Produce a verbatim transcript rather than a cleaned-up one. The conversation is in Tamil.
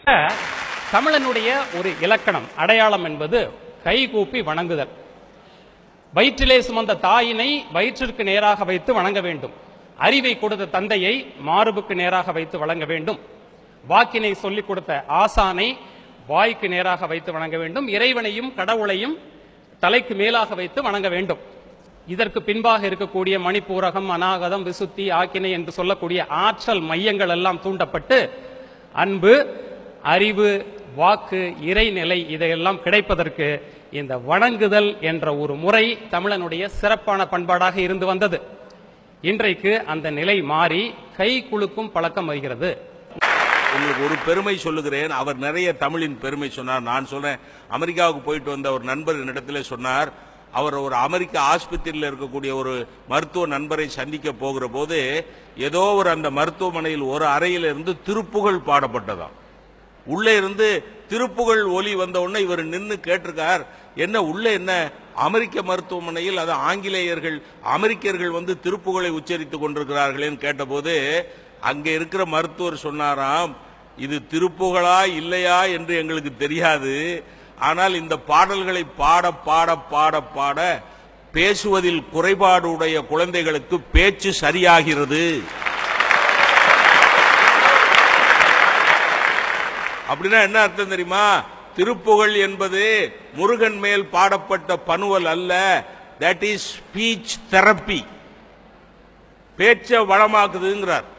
தமிழனுடைய ஒரு இலக்கணம் அடையாளம் என்பது கைகூப்பி வணங்குதல். வயிற்றிலே சுமந்த தாயினை வயிற்றிற்கு நேராக வைத்து வணங்க வேண்டும். அறிவை கொடுத்த தந்தையை மார்புக்கு நேராக வைத்து வணங்க வேண்டும். வாக்கினை சொல்லிக் கொடுத்த ஆசானை வாய்க்கு நேராக வைத்து வணங்க வேண்டும். இறைவனையும் கடவுளையும் தலைக்கு மேலாக வைத்து வணங்க வேண்டும். இதற்கு பின்பாக இருக்கக்கூடிய மணிப்பூரகம், அநாகதம், விசுத்தி, ஆக்கினை என்று சொல்லக்கூடிய ஆற்றல் மையங்கள் எல்லாம் தூண்டப்பட்டு அன்பு, அறிவு, வாக்கு, இறைநிலை இதையெல்லாம் கிடைப்பதற்கு இந்த வணங்குதல் என்ற ஒரு முறை தமிழனுடைய சிறப்பான பண்பாடாக இருந்து வந்தது. இன்றைக்கு அந்த நிலை மாறி கை குலுக்கும் பழக்கம் வருகிறது. உங்களுக்கு ஒரு பெருமை சொல்லுகிறேன். அவர் நிறைய தமிழின் பெருமை சொன்னார். நான் சொல்றேன், அமெரிக்காவுக்கு போயிட்டு வந்த ஒரு நண்பர் என்னிடத்திலே சொன்னார், அவர் ஒரு அமெரிக்க ஆஸ்பத்திரியில் இருக்கக்கூடிய ஒரு மருத்துவ நண்பரை சந்திக்க போகிற போது ஏதோ ஒரு அந்த மருத்துவமனையில் ஒரு அறையில் இருந்து திருப்புகழ் பாடப்பட்டதாம். உள்ளே இருந்து திருப்புகழ் ஒலி வந்த உடனே இவர் நின்று கேட்டிருக்கார், என்ன உள்ள என்ன அமெரிக்க மருத்துவமனையில் அது ஆங்கிலேயர்கள் அமெரிக்கர்கள் வந்து திருப்புகழை உச்சரித்துக் கொண்டிருக்கிறார்களேன்னு கேட்டபோது அங்கே இருக்கிற மருத்துவர் சொன்னாராம், இது திருப்புகழா இல்லையா என்று எங்களுக்கு தெரியாது, ஆனால் இந்த பாடல்களை பாட பாட பாட பாட பேசுவதில் குறைபாடு உடைய குழந்தைகளுக்கு பேச்சு சரியாகிறது. அப்படின்னா என்ன அர்த்தம் தெரியுமா? திருப்புகழ் என்பது முருகன் மேல் பாடப்பட்ட பனுவல் அல்ல, தட் இஸ் ஸ்பீச் தெரப்பி, பேச்ச வளமாக்குதுங்கிறார்.